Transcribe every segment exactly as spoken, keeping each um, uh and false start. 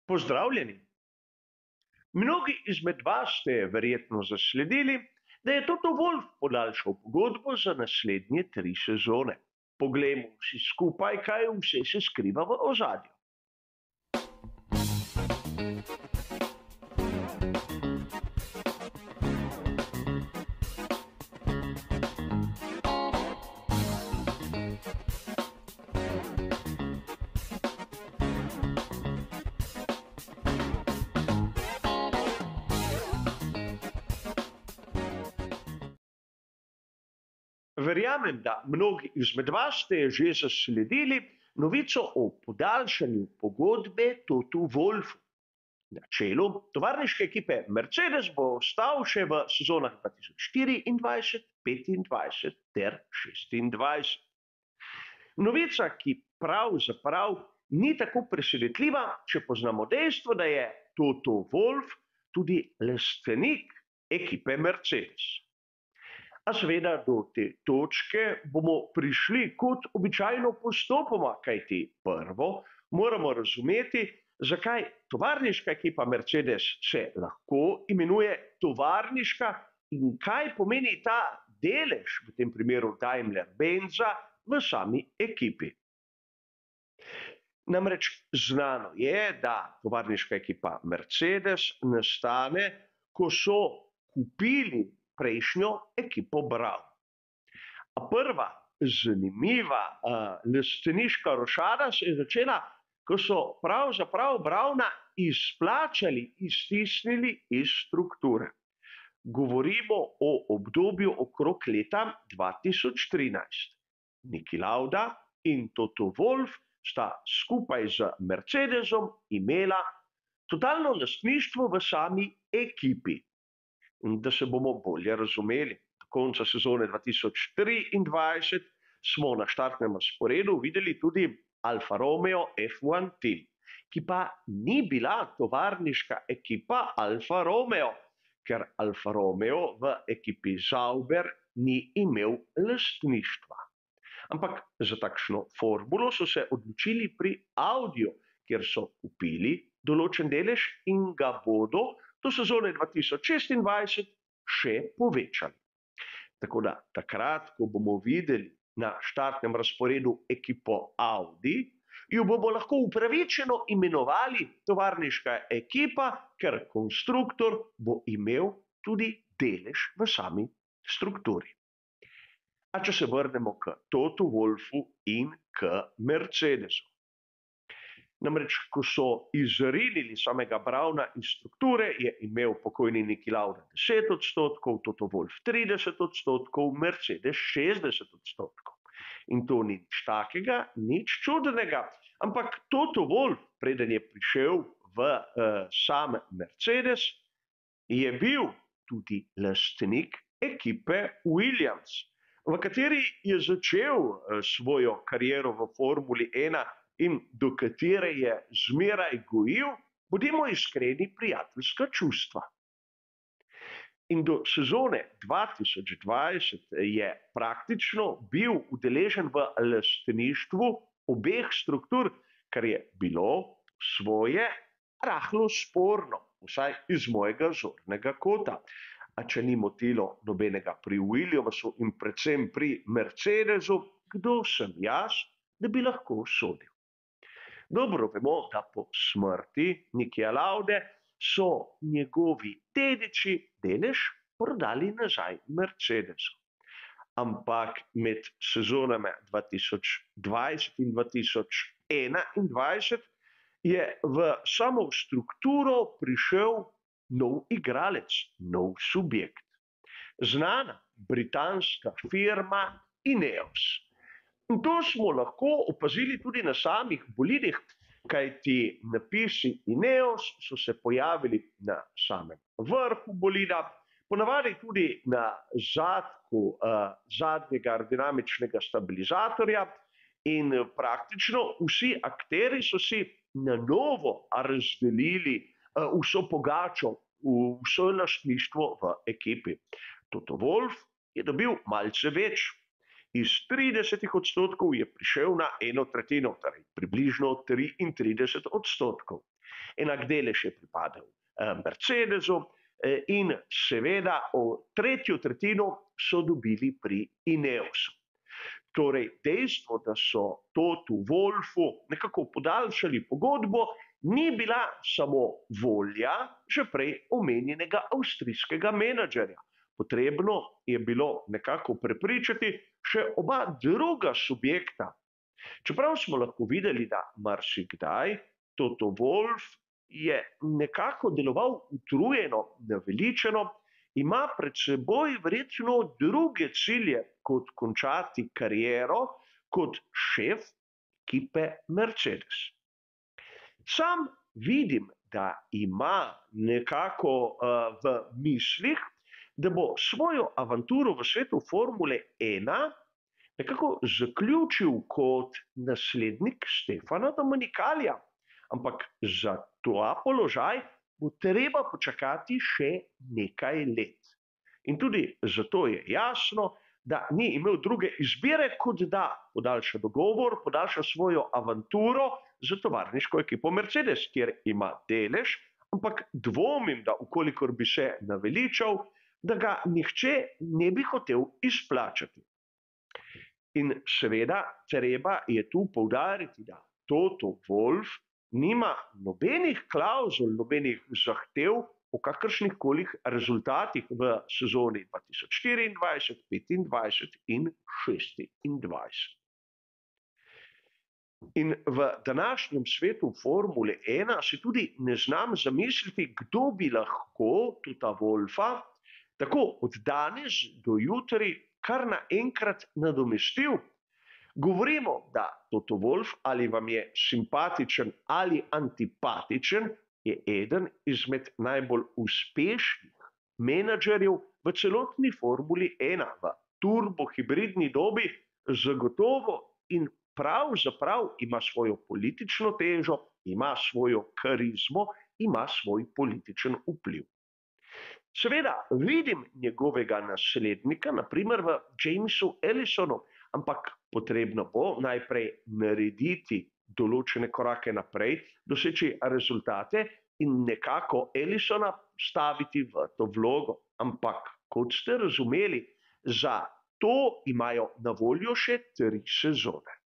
Pozdravljeni. Mnogi izmed vas ste verjetno zasledili, da je Toto Wolff podaljšal pogodbo za naslednje tri sezone. Poglejmo vsi skupaj, kaj vse se skriva v ozadju. Verjamem, da mnogi izmed vas ste že zasledili novico o podaljšanju pogodbe Totu Wolffu. Na čelu tovarniške ekipe Mercedes bo ostal še v sezonah dva tisoč štiriindvajset, petindvajset ter šestindvajset. Novica, ki pravzaprav ni tako presenetljiva, če poznamo dejstvo, da je Toto Wolff tudi lastnik ekipe Mercedes. A seveda do te točke bomo prišli kot običajno postopoma, kajti prvo moramo razumeti, zakaj tovarniška ekipa Mercedes se lahko imenuje tovarniška in kaj pomeni ta delež, v tem primeru Daimler-Benza, v sami ekipi. Namreč znano je, da tovarniška ekipa Mercedes nastane, ko so kupili prejšnjo ekipo Braun. A prva zanimiva uh, lastniška rošada se je začela, ko so pravzaprav Brauna izplačali, iztisnili iz strukture. Govorimo o obdobju okrog leta dva tisoč trinajst. Niki Lauda in Toto Wolff sta skupaj z Mercedesom imela totalno lastništvo v sami ekipi. In da se bomo bolje razumeli, do konca sezone dva tisoč triindvajset smo na štartnem razporedu videli tudi Alfa Romeo F jedan Team, ki pa ni bila tovarniška ekipa Alfa Romeo, ker Alfa Romeo v ekipi Sauber ni imel lastništva. Ampak za takšno formulo so se odločili pri Audiju, kjer so kupili določen delež in ga bodo do sezone dva tisoč šestindvajset še povečali. Tako da takrat, ko bomo videli na štartnem razporedu ekipo Audi, jo bomo lahko upravičeno imenovali tovarniška ekipa, ker konstruktor bo imel tudi delež v sami strukturi. A če se vrnemo k Totu Wolffu in k Mercedesu. Namreč, ko so izrinili samega Brauna iz strukture, je imel pokojni Niki Lauda deset odstotkov, Toto Wolff trideset odstotkov, Mercedes šestdeset odstotkov. In to ni nič takega, nič čudnega. Ampak Toto Wolff, preden je prišel v uh, sam Mercedes, je bil tudi lastnik ekipe Williams, v kateri je začel uh, svojo kariero v Formuli ena in do katere je zmeraj gojil, bodimo iskreni, prijateljska čustva. In do sezone dva tisoč dvajset je praktično bil udeležen v lastništvu obeh struktur, kar je bilo svoje rahlo sporno, vsaj iz mojega zornega kota. A če ni motilo nobenega pri Williamsu in predvsem pri Mercedesu, kdo sem jaz, da bi lahko sodil? Dobro vemo, da po smrti Nikija Laude so njegovi dediči delež prodali nazaj Mercedesu. Ampak med sezonami dva tisoč dvajset in dva tisoč enaindvajset je v samo strukturo prišel nov igralec, nov subjekt. Znana britanska firma Ineos. In to smo lahko opazili tudi na samih bolidih, kajti napisi Ineos so se pojavili na samem vrhu bolida, ponavadi tudi na zadku uh, zadnjega aerodinamičnega stabilizatorja in praktično vsi akteri so si na novo razdelili uh, vso pogačo, vso lastništvo v ekipi. Toto Wolff je dobil malce več. Iz tridesetih odstotkov je prišel na eno tretjino, torej približno triintrideset odstotkov. Enak delež je pripadal Mercedesu in seveda o tretjo tretjino so dobili pri Ineosu. Torej, dejstvo, da so Totu Wolfu nekako podaljšali pogodbo, ni bila samo volja že prej omenjenega avstrijskega menedžerja. Potrebno je bilo nekako prepričati še oba druga subjekta. Čeprav smo lahko videli, da marsikdaj Toto Wolf je nekako deloval utrujeno, naveličeno, ima pred seboj verjetno druge cilje, kot končati kariero kot šef ekipe Mercedes. Sam vidim, da ima nekako uh, v mislih, da bo svojo avanturo v svetu Formule ena nekako zaključil kot naslednik Stefana Domenikalija, ampak za ta položaj bo treba počakati še nekaj let. In tudi zato je jasno, da ni imel druge izbire, kot da podaljša dogovor, podaljša svojo avanturo za tovarniško ekipo Mercedes, kjer ima delež, ampak dvomim, da ukolikor bi se naveličal, da ga nihče ne bi hotel izplačati. In seveda treba je tu poudariti, da Toto Wolf nima nobenih klavzul, nobenih zahtev o kakršnihkoli rezultatih v sezoni dva tisoč štiriindvajset, petindvajset in šestindvajset. In v današnjem svetu Formule ena si tudi ne znam zamisliti, kdo bi lahko Tota Wolfa tako od danes do jutri kar naenkrat nadomestil. Govorimo, da Toto Wolf, ali vam je simpatičen ali antipatičen, je eden izmed najbolj uspešnih menedžerjev v celotni Formuli ena, v turbohibridni dobi zagotovo in pravzaprav ima svojo politično težo, ima svojo karizmo, ima svoj političen vpliv. Seveda vidim njegovega naslednika, na primer v Jamesu Ellisonu, ampak potrebno bo najprej narediti določene korake naprej, doseči rezultate in nekako Ellisona staviti v to vlogo. Ampak, kot ste razumeli, za to imajo na voljo še tri sezone.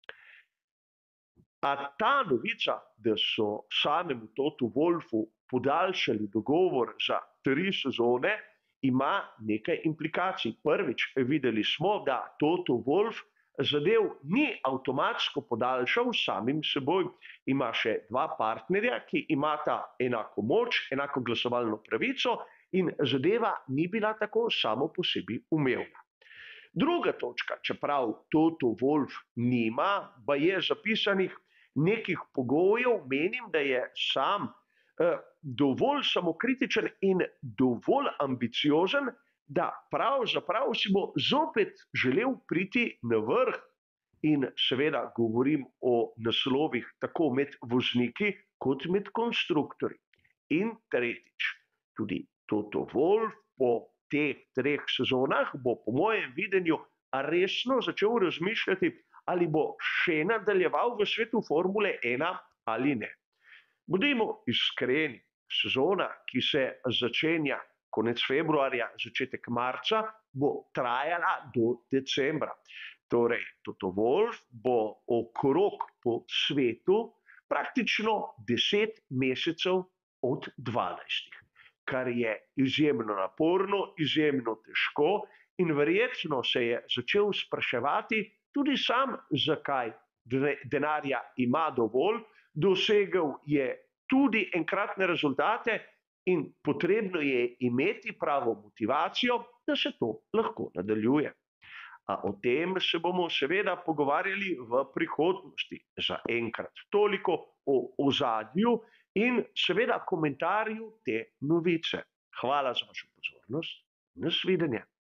A ta novica, da so samemu Totu Wolfu podaljšali dogovor za tri sezone, ima nekaj implikacij. Prvič, videli smo, da Toto Wolf zadev ni avtomatsko podaljšal samim seboj. Ima še dva partnerja, ki imata enako moč, enako glasovalno pravico in zadeva ni bila tako samo po sebi umevna. Druga točka, čeprav Toto Wolf nima, baje zapisanih nekih pogojev, menim, da je sam eh, dovolj samokritičen in dovolj ambiciozen, da pravzaprav si bo zopet želel priti na vrh. In seveda govorim o naslovih tako med vozniki kot med konstruktorji. In tretjič, tudi Toto Wolf po teh treh sezonah bo po mojem videnju resno začel razmišljati, ali bo še nadaljeval v svetu Formule ena ali ne. Bodimo iskreni, sezona, ki se začenja konec februarja, začetek marca, bo trajala do decembra. Torej, Toto Wolf bo okrog po svetu praktično deset mesecev od dvanajstih, kar je izjemno naporno, izjemno težko in verjetno se je začel spraševati tudi sam, zakaj denarja ima dovolj, dosegel je tudi enkratne rezultate in potrebno je imeti pravo motivacijo, da se to lahko nadaljuje. A o tem se bomo seveda pogovarjali v prihodnosti. Za enkrat toliko o ozadju in seveda komentarju te novice. Hvala za vašo pozornost. Nasvidenje.